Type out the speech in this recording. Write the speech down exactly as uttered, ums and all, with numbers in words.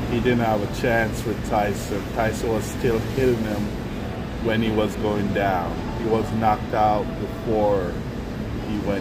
he didn't have a chance with Tyson. Tyson was still hitting him when he was going down. He was knocked out before he went